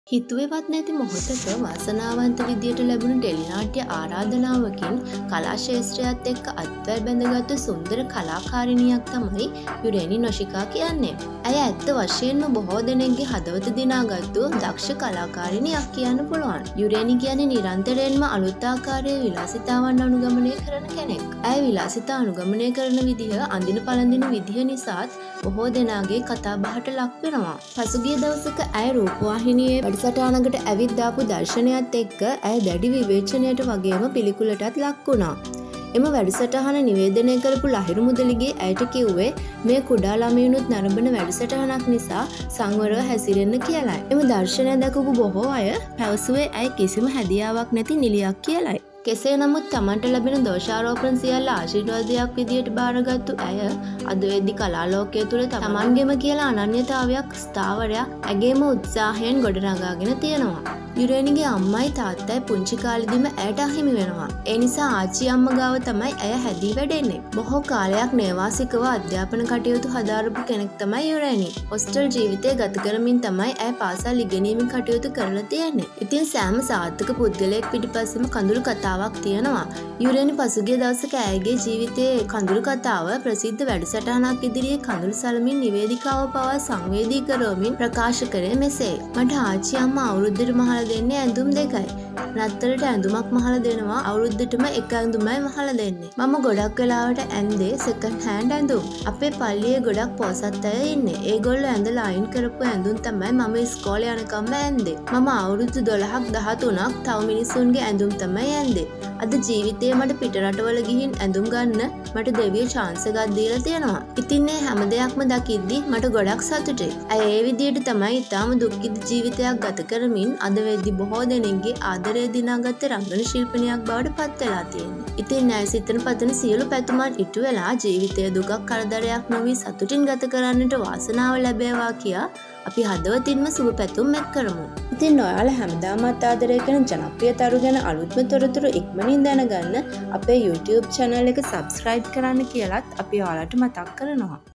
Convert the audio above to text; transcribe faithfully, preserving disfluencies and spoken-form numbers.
හිතුවේවත් නැති මොහොතක වාසනාවන්ත විදියට ලැබුණු ටෙලිනාට්‍ය ආරාධනාවකින් කලා ශාස්ත්‍රයත් එක්ක අත්වැල් බැඳගත්තු සුන්දර කලාකාරිනියක් තමයි යුරේනි නොෂිකා කියන්නේ. ඇය ඇත්ත වශයෙන්ම බොහෝ දෙනෙක්ගේ හදවත දිනාගත්තු දක්ෂ කලාකාරිනියක් කියන්න පුළුවන්. යුරේනි කියන්නේ නිරන්තරයෙන්ම අලුත් ආකාරයේ විලාසිතාවන් අනුගමනය කරන කෙනෙක්. ඇය විලාසිතා අනුගමනය කරන විදිහ, අඳින පළඳින විදිහ නිසාත් බොහෝ දෙනාගේ කතා බහට ලක් වෙනවා. පසුගිය දවසක ඇය රූපවාහිනියේ වැඩසටහනකට ඇවිත් දාපු දර්ශනයත් එක්ක ඇය දැඩි විවේචනයට වගේම පිළිකුලටත් ලක් වුණා. එම වැඩසටහන නිවේදනය කරපු ලහිරු මුදලිගේ ඇයට කිව්වේ මේ කුඩා ළමයිනුත් නරඹන වැඩසටහනක් නිසා සංවරව හැසිරෙන්න කියලයි. එම දර්ශනය දැකපු බොහෝ අය පැවසුවේ ඇය කිසිම හැදියාවක් නැති නිලියක් කියලයි. කෙසේ නමුත් තමන්ට ලැබෙන දෝෂාරෝපණ සියල්ල ආශිර්වාදයක් විදියට බාරගත්තු ඇය අද වෙද්දි කලා ලෝකයේ තුල තමන්ගෙම කියලා අනන්‍යතාවයක් ස්ථාවරයක් ඇගේම උත්සාහයෙන් ගොඩනගාගෙන තියෙනවා. යුරේනිගේ අම්මයි තාත්තයි පුංචි කාලෙදිම ඇයට අහිමි වෙනවා. ඒ නිසා ආච්චි අම්මා ගාව තමයි ඇය හැදී වැඩෙන්නේ. බොහෝ කාලයක් නේවාසිකව අධ්‍යාපන කටයුතු හදාරපු කෙනෙක් තමයි යුරේනි. හොස්ටල් ජීවිතය ගත කරමින් තමයි ඇය පාසල් ඉගෙනීමේ කටයුතු කරලා තියෙන්නේ. ඉතින් සෑම සාර්ථක පුද්ගලයෙක් පිටිපස්සෙම කඳුළු කතාවක් තියෙනවා. යුරේනි පසුගිය දවසක ඇයගේ ජීවිතයේ කඳුළු කතාව ප්‍රසිද්ධ වැඩසටහනක් ඉදිරියේ කඳුළු සලමින් නිවේදිකාව පවා සංවේදී කරවමින් ප්‍රකාශ කරේ මෙසේ. මට ආච්චි අම්මා අවුරුද්දට මහලා දෙන්නේ ඇඳුම් දෙකයි. නත්තලට ඇඳුමක් මහලා දෙනවා, අවුරුද්දටම එක ඇඳුමයි මහලා දෙන්නේ. මම ගොඩක් වෙලාවට ඇඳේ සෙකන්ඩ් හෑන්ඩ් ඇඳුම්. අපේ පල්ලියේ ගොඩක් පොසත් අය ඉන්නේ. ඒගොල්ලෝ ඇඳලා අයින් කරපු ඇඳුම් තමයි මම ඉස්කෝලේ යනකම්ම ඇඳේ. මම අවුරුදු දොළහක් දහතුනක් තව මිනිස්සුන්ගේ ඇඳුම් තමයි ඇඳේ. අද ජීවිතේ මට පිටරටවල ගිහින් ඇඳුම් ගන්න මට දෙවියෝ chance එකක් දීලා තියෙනවා. ඉතින් මේ හැම දෙයක්ම දකිද්දි මට ගොඩක් සතුටුයි. අය ඒ විදියට තමයි ඊටාම දුක්ඛිත ජීවිතයක් ගත කරමින් අද වෙද්දි බොහෝ දෙනෙක්ගේ ආදරය දිනාගත්ත රංගන ශිල්පිනියක් බවට පත් වෙලා තියෙනවා. ඉතින් ණය සිතන පතන සියලු පැතුමන් ඉටු වෙලා ජීවිතය දුකක් කරදරයක් නොවි සතුටින් ගත කරන්නට වාසනාව ලැබේවා කියා අපි හදවතින්ම සුබ පැතුම් එක් කරමු. ඉතින් ඔයාලා හැමදාමත් ආදරය කරන ජනප්‍රිය තරු ගැන අලුත්ම තොරතුරු ඉක්මනින් දැනගන්න අපේ YouTube channel එක subscribe කරන්න කියලාත් අපි ඔයාලට මතක් කරනවා.